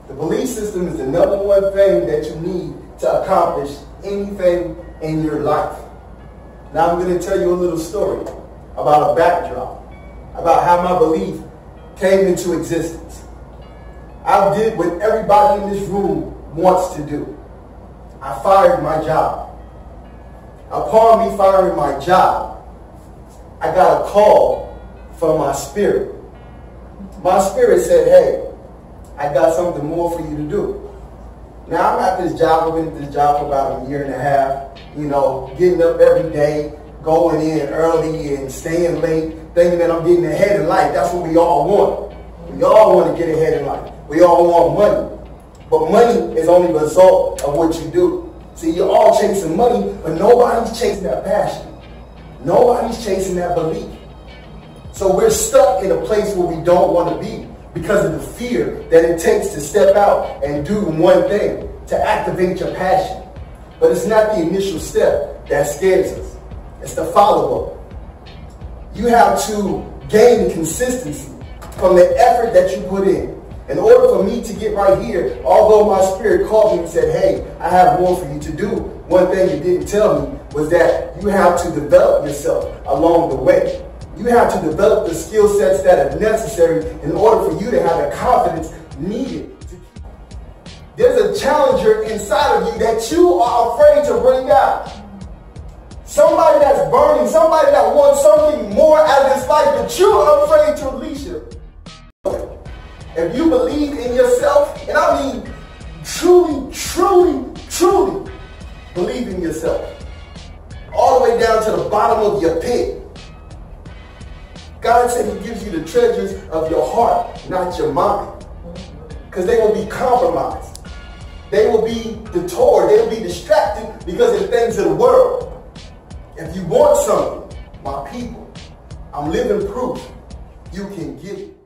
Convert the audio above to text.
The belief system is the number one thing that you need to accomplish anything in your life. Now I'm going to tell you a little story about a backdrop, about how my belief came into existence. I did what everybody in this room wants to do. I fired my job. Upon me firing my job, I got a call from my spirit. My spirit said, hey, I got something more for you to do. Now I'm at this job, I've been at this job for about a year and a half, getting up every day, going in early and staying late, thinking that I'm getting ahead in life. That's what we all want. We all want to get ahead in life. We all want money. But money is only a result of what you do. See, you're all chasing money, but nobody's chasing that passion. Nobody's chasing that belief. So we're stuck in a place where we don't want to be because of the fear that it takes to step out and do one thing, to activate your passion. But it's not the initial step that scares us. It's the follow-up. You have to gain consistency from the effort that you put in. In order for me to get right here, although my spirit called me and said, hey, I have more for you to do, one thing it didn't tell me was that you have to develop yourself along the way. You have to develop the skill sets that are necessary in order for you to have the confidence needed. There's a challenger inside of you that you are afraid to bring out. Somebody that's burning, somebody that wants something more out of this life, but you're afraid to release it. If you believe in yourself, and I mean truly, truly, truly believe in yourself, all the way down to the bottom of your pit. God said he gives you the treasures of your heart, not your mind. Because they will be compromised. They will be detoured. They will be distracted because of the things of the world. If you want something, my people, I'm living proof you can get it.